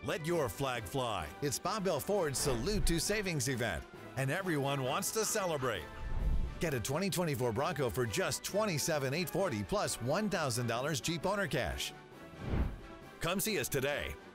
Let your flag fly. It's Bob Bell Ford's Salute to Savings event, and everyone wants to celebrate. Get a 2024 Bronco for just $27,840 plus $1,000 Jeep owner cash. Come see us today.